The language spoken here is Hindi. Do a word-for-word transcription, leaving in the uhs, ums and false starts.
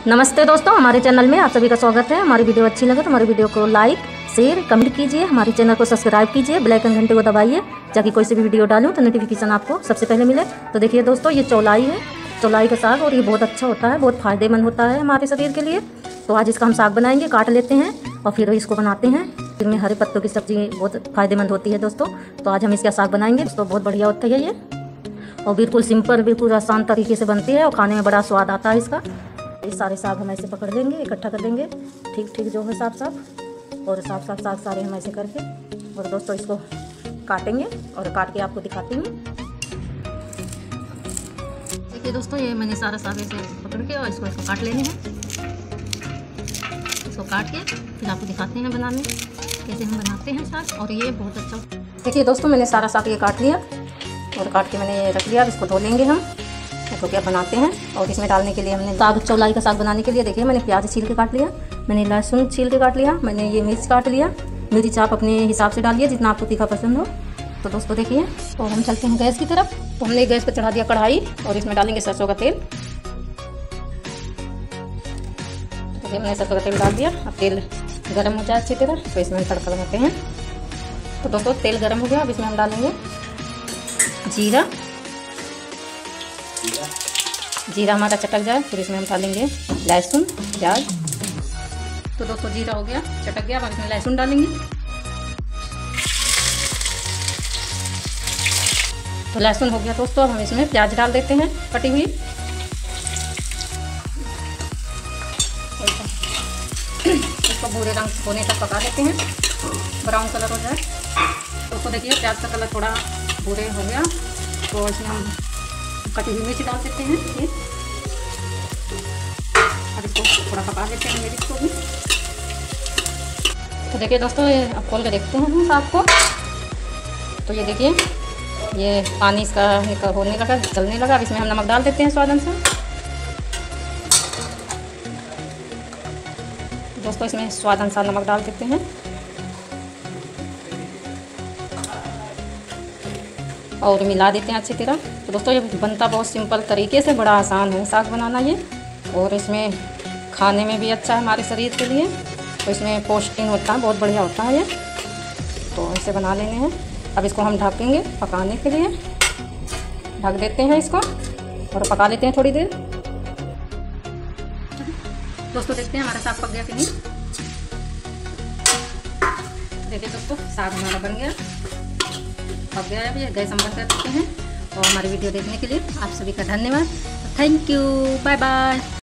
नमस्ते दोस्तों, हमारे चैनल में आप सभी का स्वागत है। हमारी वीडियो अच्छी लगे तो हमारी वीडियो को लाइक शेयर कमेंट कीजिए, हमारे चैनल को सब्सक्राइब कीजिए, बेल आइकन घंटे को दबाइए ताकि कोई सी भी वीडियो डालूं तो नोटिफिकेशन आपको सबसे पहले मिले। तो देखिए दोस्तों, ये चौलाई है, चौलाई का साग, और ये बहुत अच्छा होता है, बहुत फ़ायदेमंद होता है हमारे शरीर के लिए। तो आज इसका हम साग बनाएंगे, काट लेते हैं और फिर इसको बनाते हैं। फिर में हरे पत्तों की सब्ज़ी बहुत फ़ायदेमंद होती है दोस्तों। तो आज हम इसका साग बनाएंगे दोस्तों, बहुत बढ़िया होता है ये, और बिल्कुल सिंपल, बिल्कुल आसान तरीके से बनती है और खाने में बड़ा स्वाद आता है इसका। ये सारे साग हम ऐसे पकड़ लेंगे, इकट्ठा कर लेंगे, ठीक ठीक जो है साफ साफ, और साफ साफ साग सारे हम ऐसे करके, और दोस्तों इसको काटेंगे और काट के आपको दिखाती हूँ। देखिए दोस्तों, ये मैंने सारा साग ऐसे पकड़ के और इसको इसको काट लेने हैं। इसको काट के फिर आपको दिखाते हैं बनाने कैसे हम बनाते हैं साग, और ये बहुत अच्छा। देखिए दोस्तों, मैंने सारा साग ये काट लिया और काट के मैंने रख लिया। अब इसको धो लेंगे हम, तो क्या बनाते हैं। और इसमें डालने के लिए हमने साग, चौलाई का साग बनाने के लिए देखिए मैंने प्याज छील के काट लिया, मैंने लहसुन छील के काट लिया, मैंने ये मिर्च काट लिया। मिर्च आप अपने हिसाब से डालिए जितना आपको तीखा पसंद हो। तो दोस्तों देखिए, तो हम चलते हैं गैस की तरफ। तो हमने गैस पर चढ़ा दिया कढ़ाई और इसमें डालेंगे सरसों का तेल। तो हमने सरसों का तेल डाल दिया। अब तेल गर्म हो जाए अच्छी तरह तो इसमें हम तड़का लगाते हैं। तो दोस्तों तेल गर्म हो गया, अब इसमें हम डालेंगे जीरा। जीरा हमारा चटक जाए फिर इसमें हम डालेंगे लहसुन प्याज। तो दोस्तों जीरा हो गया, चटक गया, अब इसमें लहसुन डालेंगे। तो लहसुन हो गया दोस्तों, अब हम इसमें प्याज डाल देते हैं कटी हुई। इसको भूरे रंग होने तक पका देते हैं, ब्राउन कलर हो जाए। दोस्तों देखिए प्याज का कलर थोड़ा भूरे हो गया, तो इसमें हम कटी हुई मिर्च डाल देते हैं ये, और इसको थोड़ा पका देते हैं मिर्च को भी। तो देखिए दोस्तों, ये अब खोल के देखते हैं हम साग को। तो ये देखिए, ये पानी इसका होने लगा, जलने लगा। अब इसमें हम नमक डाल देते हैं स्वाद अनुसार। दोस्तों इसमें स्वाद अनुसार नमक डाल देते हैं और मिला देते हैं अच्छी तरह। तो दोस्तों ये बनता बहुत सिंपल तरीके से, बड़ा आसान है साग बनाना ये, और इसमें खाने में भी अच्छा है हमारे शरीर के लिए। तो इसमें पौष्टिक होता है, बहुत बढ़िया होता है ये। तो ऐसे बना लेने हैं। अब इसको हम ढकेंगे पकाने के लिए, ढक देते हैं इसको और पका लेते हैं थोड़ी देर। दोस्तों देखते हैं हमारा साग पक गया कि नहीं। देखिए दोस्तों, साग हमारा बन गया, पक गया है। अभी गैस हम बंद कर देते हैं। और हमारी वीडियो देखने के लिए आप सभी का धन्यवाद। Thank you, bye bye.